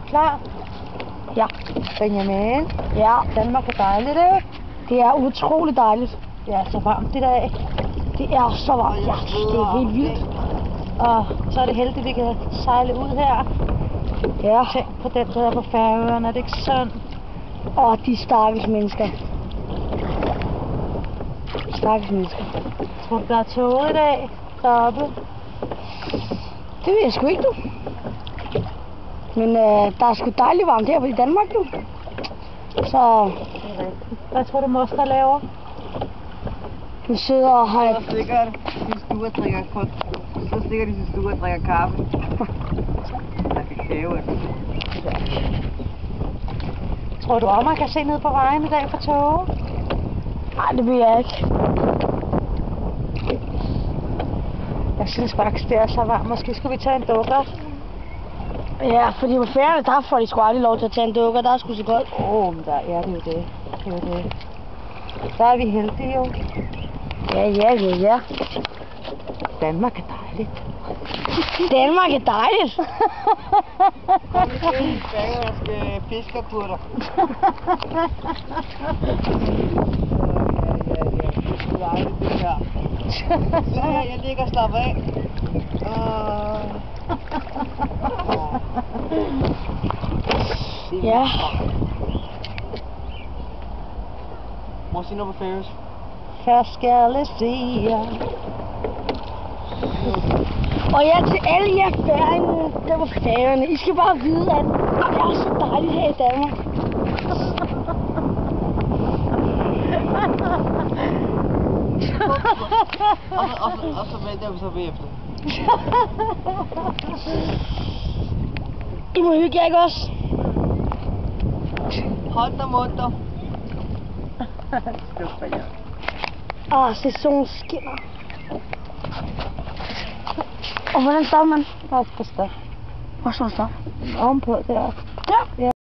klar? Ja. Benjamin? Ja. Danmark er dejligt, ikke? Det er utroligt dejligt. Det er så varmt i dag. Det er så varmt. Ja, det er helt vildt. Og så er det heldigt, at vi kan sejle ud her. Ja. Tænk på den, der er på Færøerne. Er det ikke sådan? Og de stakkels mennesker. Stakkels mennesker. Tror du, der er tog i dag deroppe? Det ved jeg sgu ikke, du. Men der er sgu dejligt varmt her i Danmark, du. Så Hvad tror du, moster laver? du sidder og har... Så stikker de stue og drikker så stikker de sin stue og drikker kaffe. Der kan kæve. Tror du, at man kan se ned på vejen i dag for tog? Nej, det ved jeg ikke. Jeg synes faktisk, det er så varmt. Måske skulle vi tage en dukker. Ja, fordi på Færøerne, der får de sgu aldrig lov til at tage en dukker. Der er sgu så godt. Men der er det jo det. Det er jo det. Der er vi heldige jo. Ja. Danmark er dejligt. Danmark er dejligt. Kom igen, færøske fiskerkurter. Det er dejligt det her. Så jeg ligger og slapper af. Ja. Må jeg sige noget på færøsk? Ferskærlesia. Og ja, til alle jer færinger, der på Færøerne, I skal bare vide, at det er så dejligt her i Danmark. Og så vælger vi så bagefter. I må hygge jer, ikke også? Hold da munter. Skuffer jeg. Sæsonen skinner. Og hvordan stopper man? Der er på stof. Hvor skal man stoppe? Ovenpå der. Der? Ja.